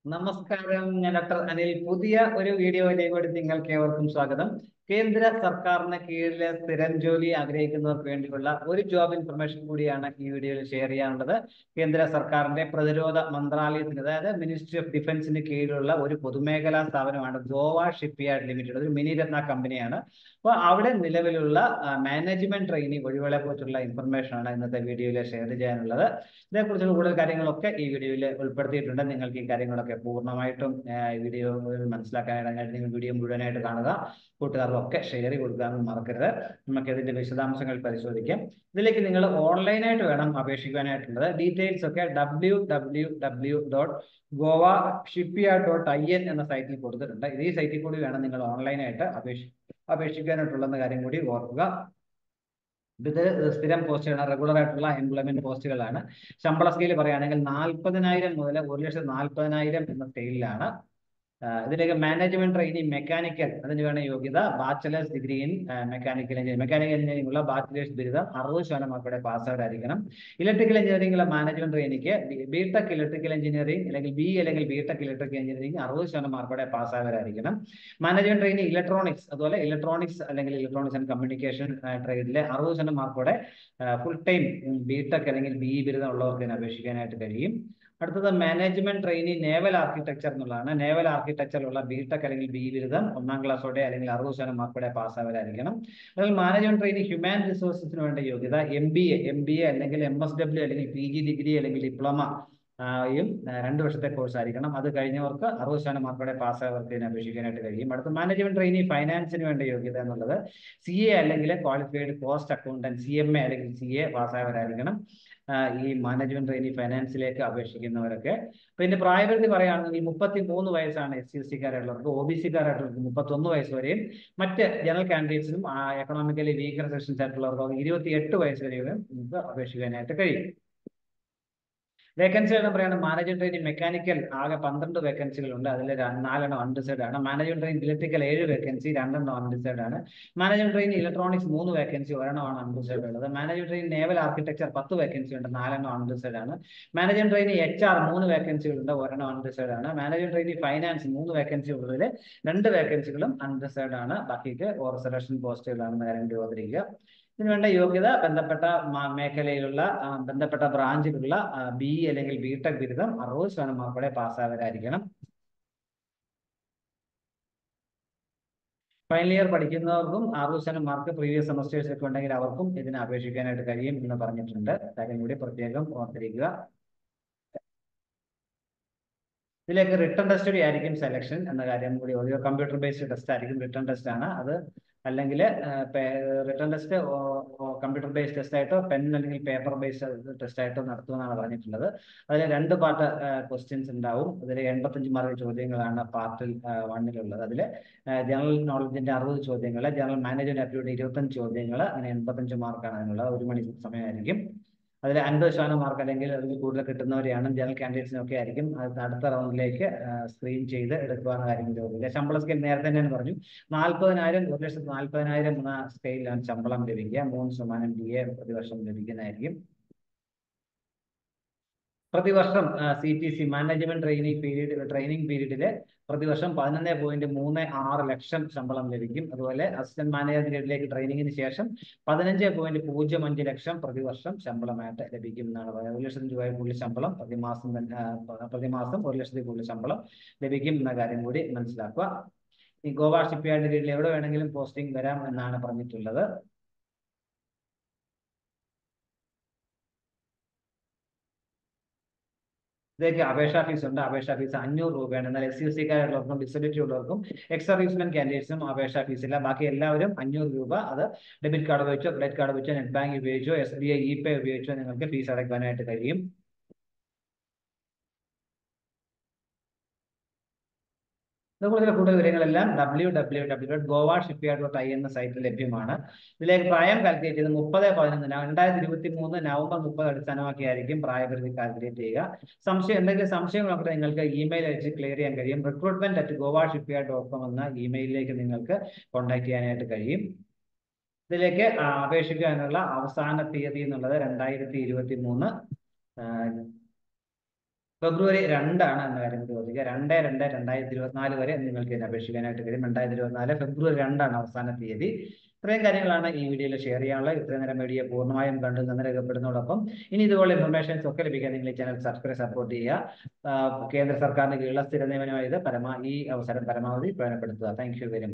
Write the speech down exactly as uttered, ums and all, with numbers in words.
നമസ്കാരം, ഞാൻ ഡോക്ടർ അനിൽ. പുതിയ ഒരു വീഡിയോയിലേക്ക് കൂടി നിങ്ങൾക്ക് ഏവർക്കും സ്വാഗതം. കേന്ദ്ര സർക്കാരിന് കീഴിലെ സ്ഥിരം ജോലി ആഗ്രഹിക്കുന്നവർക്ക് വേണ്ടിയുള്ള ഒരു ജോബ് ഇൻഫർമേഷൻ കൂടിയാണ് ഈ വീഡിയോയിൽ ഷെയർ ചെയ്യാനുള്ളത്. കേന്ദ്ര സർക്കാരിന്റെ പ്രതിരോധ മന്ത്രാലയത്തിന്, അതായത് മിനിസ്ട്രി ഓഫ് ഡിഫൻസിന് കീഴിലുള്ള ഒരു പൊതുമേഖലാ സ്ഥാപനമാണ് ഗോവ ഷിപ്പ്യാർഡ് ലിമിറ്റഡ്. ഒരു മിനി രത്ന കമ്പനിയാണ്. അപ്പോൾ അവിടെ നിലവിലുള്ള മാനേജ്മെന്റ് ട്രെയിനിങ് ഒഴിവുകളെ കുറിച്ചുള്ള ഇൻഫർമേഷൻ ആണ് ഇന്നത്തെ വീഡിയോയിൽ ഷെയർ ചെയ്യാനുള്ളത്. ഇതേക്കുറിച്ചുള്ള കൂടുതൽ കാര്യങ്ങളൊക്കെ ഈ വീഡിയോയിൽ ഉൾപ്പെടുത്തിയിട്ടുണ്ട്. നിങ്ങൾക്ക് ഈ കാര്യങ്ങളൊക്കെ പൂർണ്ണമായിട്ടും വീഡിയോ മനസ്സിലാക്കാനായിട്ട് നിങ്ങൾ വീഡിയോ മുഴുവനായിട്ട് കാണുക. കൂട്ടുകാർക്കൊക്കെ ഷെയർ ചെയ്ത് കൊടുക്കാമെന്ന് മറക്കരുത്. നമുക്ക് ഇതിന്റെ വിശദാംശങ്ങൾ പരിശോധിക്കാം. ഇതിലേക്ക് നിങ്ങൾ ഓൺലൈനായിട്ട് വേണം അപേക്ഷിക്കാനായിട്ടുള്ളത്. ഡീറ്റെയിൽസ് ഒക്കെ W W W dot Goa shipyard dot I N എന്ന സൈറ്റിൽ കൊടുത്തിട്ടുണ്ട്. ഈ സൈറ്റിൽ കൂടി വേണം നിങ്ങൾ ഓൺലൈനായിട്ട് അപേക്ഷ അപേക്ഷിക്കാനായിട്ടുള്ള കാര്യം കൂടി ഓർക്കുക. ഇത് സ്ഥിരം പോസ്റ്റുകളാണ്, റെഗുലർ ആയിട്ടുള്ള എംപ്ലോയ്മെന്റ് പോസ്റ്റുകളാണ്. ശമ്പള സ്കെയിൽ പറയുകയാണെങ്കിൽ നാൽപ്പതിനായിരം മുതൽ ഒരു ലക്ഷത്തി നാൽപ്പതിനായിരം എന്ന സ്കെയിലാണ്. ഇതിലേക്ക് മാനേജ്മെന്റ് ട്രെയിനിങ് മെക്കാനിക്കൽ, അതിന് വേണ്ട യോഗ്യത bachelors degree in mechanical engineering. Mechanical engineering ഉള്ള ബാച്ചലേഴ്സ് ബിരുദം അറുപത് ശതമാനം മാർക്കോടെ പാസ്സാവരായിരിക്കണം. ഇലക്ട്രിക്കൽ എഞ്ചിനീയറിംഗിലെ മാനേജ്മെന്റ് ട്രെയിനിക്ക് ബിടെക് ഇലക്ട്രിക്കൽ എഞ്ചിനീയറിംഗ് അല്ലെങ്കിൽ ബി അല്ലെങ്കിൽ ബിടെക് ഇലക്ട്രിക്കൽ എഞ്ചിനീയറിംഗ് അറുപത് ശതമാനം മാർക്കോടെ പാസ്സാവരായിരിക്കണം. മാനേജ്മെന്റ് ട്രെയിനിങ് ഇലക്ട്രോണിക്സ്, അതുപോലെ ഇലക്ട്രോണിക്സ് അല്ലെങ്കിൽ ഇലക്ട്രോണിക്സ് ആൻഡ് കമ്മ്യൂണിക്കേഷൻ ട്രേഡിലെ അറുപത് ശതമാനം മാർക്കോടെ ഫുൾ ടൈം ബിടെക് അല്ലെങ്കിൽ ബി ബിരുദം ഉള്ളവർക്ക് ഇതിന് അപേക്ഷിക്കാനായിട്ട് കഴിയും. അടുത്തത് മാനേജ്മെന്റ് ട്രെയിനി നേവൽ ആർക്കിടെക്ചർ എന്നുള്ളതാണ്. നേവൽ ആർക്കിടെക്ചറിലുള്ള ബിടെക് അല്ലെങ്കിൽ ബി ബിരുദം ഒന്നാം ക്ലാസ്സോടെ അല്ലെങ്കിൽ അറുപത് ശതമാനം മാർക്കോടെ പാസ്സാവരായിരിക്കണം. അതിൽ മാനേജ്മെന്റ് ട്രെയിനി ഹ്യൂമാൻ റിസോഴ്സസിന് വേണ്ട യോഗ്യത M B A M B A അല്ലെങ്കിൽ എം എസ് ഡബ്ല്യു അല്ലെങ്കിൽ പി ജി ഡിഗ്രി അല്ലെങ്കിൽ ഡിപ്ലോമ യും രണ്ട് വർഷത്തെ കോഴ്സ് ആയിരിക്കണം. അത് കഴിഞ്ഞവർക്ക് അറുപത് ശതമാനം മാർക്കോടെ പാസ്സായവർക്ക് ഇതിനെ അപേക്ഷിക്കാനായിട്ട് കഴിയും. അടുത്ത മാനേജ്മെന്റ് ട്രെയിനി ഫൈനാൻസിന് വേണ്ട യോഗ്യത എന്നുള്ളത് സി എ അല്ലെങ്കിൽ qualified cost accountant, C M A അല്ലെങ്കിൽ സി എ പാസ്സായവരായിരിക്കണം ഈ മാനേജ്മെന്റ് ട്രെയിനി ഫൈനാൻസിലേക്ക് അപേക്ഷിക്കുന്നവരൊക്കെ. പിന്നെ പ്രായപരിധി പറയുകയാണെങ്കിൽ മുപ്പത്തി മൂന്ന് വയസ്സാണ് എസ് സി എസ് സിക്കാരുള്ളവർക്ക്. ഒ ബി സിക്കാരായിട്ടുള്ളവർക്ക് മുപ്പത്തൊന്ന് വയസ്സ് വരെയും മറ്റ് ജനറൽ കാൻഡിഡേറ്റ്സിനും എക്കണോമിക്കലി വീക്കർ സെക്ഷൻസ് ആയിട്ടുള്ളവർക്ക് ഇരുപത്തി എട്ട് വയസ്സ് വരെയും നമുക്ക് അപേക്ഷിക്കാനായിട്ട് കഴിയും. വേക്കൻസികളെന്ന് പറയുന്നത് മാനേജ്മെന്റ് ട്രെയിനിങ് മെക്കാനിക്കൽ ആകെ പന്ത്രണ്ട് വേക്കൻസികളുണ്ട്. അതിൽ നാലെണ്ണം അൺഡിസൈഡ് ആണ്. മാനേജ്മെന്റ് ട്രെയിനിങ് ഇലക്ട്രിക്കൽ ഏഴ് വേക്കൻസി, രണ്ടെണ്ണം അൺഡിസൈഡ് ആണ്. മാനേജ്മെന്റ് ട്രെയിനിങ് ഇലക്ട്രോണിക്സ് മൂന്ന് വേക്കൻസി, ഒരെണ്ണമാണ് അൺഡിസൈഡ് ഉള്ളത്. മാനേജ്മെന്റ് ട്രെയിനിങ് നേവൽ ആർക്കിടെക്ചർ പത്ത് വേക്കൻസി ഉണ്ട്, നാലെണ്ണം അൺഡിസൈഡ് ആണ്. മാനേജ്മെന്റ് ട്രെയിനിങ് എച്ച് ആർ മൂന്ന് വേക്കൻസികളുണ്ട്, ഒരെണ്ണം അൺഡിസൈഡ് ആണ്. മാനേജ്മെന്റ് ട്രെയിനിങ് ഫൈനാൻസ് മൂന്ന് വേക്കൻസി ഉള്ളതിൽ രണ്ട് വേക്കൻസികളും അൺഡിസൈഡ് ആണ്. ബാക്കിക്ക് ഓർ സെലക്ഷൻ പോസ്റ്റുകളാണെന്ന് കാര്യം ഓർത്തിരിക്കുക. ഇതിനുവേണ്ട യോഗ്യത ബന്ധപ്പെട്ട മേഖലയിലുള്ള ബന്ധപ്പെട്ട ബ്രാഞ്ചിലുള്ള ബി അല്ലെങ്കിൽ ബിടെക് ബിരുദം അറുപത് ശതമാനം മാർക്കോടെ പാസ്സാവരായിരിക്കണം. ഫൈനൽ ഇയർ പഠിക്കുന്നവർക്കും അറുപത് ശതമാനം മാർക്ക് പ്രീവിയസ് സെമസ്റ്റേഴ്സ് ഒക്കെ ഉണ്ടെങ്കിൽ അവർക്കും ഇതിന് അപേക്ഷിക്കാനായിട്ട് കഴിയും എന്ന് പറഞ്ഞിട്ടുണ്ട്. കാര്യം കൂടി പ്രത്യേകം ഓർത്തിരിക്കുക. ഇതിലേക്ക് റിട്ടേൺ ടെസ്റ്റ് കൂടി ആയിരിക്കും സെലക്ഷൻ എന്ന കാര്യം കൂടി ഓരോ കമ്പ്യൂട്ടർ ബേസ്ഡ് ടെസ്റ്റ് ആയിരിക്കും. റിട്ടേൺ ടെസ്റ്റ് ആണ് അത്. അല്ലെങ്കിൽ written test computer based test ആയിട്ടോ പെൻ അല്ലെങ്കിൽ പേപ്പർ ബേസ്ഡ് ടെസ്റ്റ് ആയിട്ടോ നടത്തുമെന്നാണ് പറഞ്ഞിട്ടുള്ളത്. അതിൽ രണ്ട് പാർട്ട് ക്വസ്റ്റ്യൻസ് ഉണ്ടാവും. അതിൽ എൺപത്തഞ്ച് മാർക്ക് ചോദ്യങ്ങളാണ് പാർട്ടിൽ വണ്ണിലുള്ളത്. അതിൽ ജനറൽ നോളജിന്റെ അറുപത് ചോദ്യങ്ങൾ, ജനറൽ മാനേജ്മെന്റ് ആപ്റ്റിറ്റ്യൂഡ് ഇരുപത്തഞ്ച് ചോദ്യങ്ങൾ, അങ്ങനെ എൺപത്തഞ്ച് മാർക്കാണ് അതിനുള്ളത്. ഒരു മണിക്കൂർ സമയമായിരിക്കും. അതിൽ അൻപത് ശതമാനം മാർക്ക് അല്ലെങ്കിൽ അതിൽ കൂടുതൽ കിട്ടുന്നവരെയാണ് ജനറൽ കാൻഡിഡേറ്റ്സിനൊക്കെ ആയിരിക്കും അടുത്ത റൗണ്ടിലേക്ക് സ്ക്രീൻ ചെയ്ത് എടുക്കുവാനുള്ള കാര്യം ചോദിക്കുക. ശമ്പള സ്കെയിൽ നേരത്തെ തന്നെ പറഞ്ഞു, നാൽപ്പതിനായിരം ഒരു ലക്ഷത്തി നാൽപ്പതിനായിരം എന്ന സ്കെയിലാണ് ശമ്പളം ലഭിക്കുക. മൂന്ന് ശതമാനം ഡി എ പ്രതിവർഷം ലഭിക്കുന്നതായിരിക്കും. പ്രതിവർഷം C T C management training period training പീരീഡില് പ്രതിവർഷം പതിനൊന്ന് പോയിന്റ് മൂന്ന് ആറ് ലക്ഷം ശമ്പളം ലഭിക്കും. അതുപോലെ അസിസ്റ്റന്റ് മാനേജർ ഗ്രേഡിലേക്ക് ട്രെയിനിങ്ങിന് ശേഷം പതിനഞ്ച് പോയിന്റ് പൂജ്യം അഞ്ച് ലക്ഷം പ്രതിവർഷം ശമ്പളമായിട്ട് ലഭിക്കും എന്നാണ് പറയുന്നത്. ഒരു ലക്ഷത്തി രൂപയിൽ കൂടുതൽ ശമ്പളം പ്രതിമാസം പ്രതിമാസം ഒരു ലക്ഷത്തിൽ കൂടുതൽ ശമ്പളം ലഭിക്കും എന്ന കാര്യം കൂടി മനസ്സിലാക്കുക. ഈ ഗോവ ഷിപ്പ്യാർഡ് കീഴിൽ എവിടെ വേണമെങ്കിലും പോസ്റ്റിംഗ് വരാം എന്നാണ് പറഞ്ഞിട്ടുള്ളത്. ഇതൊക്കെ അപേക്ഷാ ഫീസ് ഉണ്ട്. അപേക്ഷാ ഫീസ് അഞ്ഞൂറ് രൂപയാണ്. എന്നാൽ എസ് സി എസ് സിക്കാരുള്ളവർക്കും ഡിസബിലിറ്റി ഉള്ളവർക്കും എക്സ് സർവീസ്മെന്റ് കാൻഡിഡേറ്റ്സും അപേക്ഷാ ഫീസ് ഇല്ല. ബാക്കി എല്ലാവരും അഞ്ഞൂറ് രൂപ അത് ഡെബിറ്റ് കാർഡ് ഉപയോഗിച്ചോ ക്രെഡിറ്റ് കാർഡ് ഉപയോഗിച്ചോ നെറ്റ് ബാങ്ക് ഉപയോഗിച്ചോ S B I e pay ഉപയോഗിച്ചോ നിങ്ങൾക്ക് ഫീസ് അടയ്ക്കാനായിട്ട് കഴിയും. ഇതുപോലുള്ള കൂടുതൽ വിവരങ്ങളെല്ലാം W W W dot Goa shipyard dot I എന്ന സൈറ്റിൽ ലഭ്യമാണ്. ഇതിലേക്ക് പ്രായം കാൽക്കുലേറ്റ് ചെയ്ത് മുപ്പത് പതിനൊന്ന് രണ്ടായിരത്തി ഇരുപത്തി മൂന്ന് നവംബർ മുപ്പത് അടിസ്ഥാനമാക്കിയായിരിക്കും പ്രായപരിധി കാൽക്കുലേറ്റ് ചെയ്യുക. സംശയം എന്തെങ്കിലും സംശയങ്ങളൊക്കെ നിങ്ങൾക്ക് ഇമെയിൽ അയച്ച് ക്ലിയർ ചെയ്യാൻ കഴിയും. Recruitment at Goa shipyard dot com എന്ന ഇമെയിലിലേക്ക് നിങ്ങൾക്ക് കോൺടാക്ട് ചെയ്യാനായിട്ട് കഴിയും. ഇതിലേക്ക് അപേക്ഷിക്കാനുള്ള അവസാന തീയതി എന്നുള്ളത് രണ്ടായിരത്തി ഇരുപത്തി മൂന്ന് ഫെബ്രുവരി രണ്ടാണ് എന്ന കാര്യം ചോദിക്കുക. രണ്ട് രണ്ട് രണ്ടായിരത്തി ഇരുപത്തിനാല് വരെ നിങ്ങൾക്ക് ഇതിന് അപേക്ഷിക്കാനായിട്ട് കഴിയും. രണ്ടായിരത്തി ഇരുപത്തിനാല് ഫെബ്രുവരി രണ്ടാണ് അവസാന തീയതി. ഇത്രയും കാര്യങ്ങളാണ് ഈ വീഡിയോയിൽ ഷെയർ ചെയ്യാനുള്ളത്. ഇത്രയും നേരം വീഡിയോ പൂർണ്ണമായും കണ്ടു നന്ദി രേഖപ്പെടുന്നതോടൊപ്പം ഇനി ഇതുപോലെ ഇൻഫർമേഷൻസ് ഒക്കെ ലഭിക്കാൻ നിങ്ങൾ ഈ ചാനൽ സബ്സ്ക്രൈബ് സപ്പോർട്ട് ചെയ്യുക. കേന്ദ്ര സർക്കാരിന് കീഴിലുള്ള സ്ഥിര നിയമനമായത് പരമാ ഈ അവസരം പരമാവധി പ്രയോജനപ്പെടുത്തുക. Thank you very much.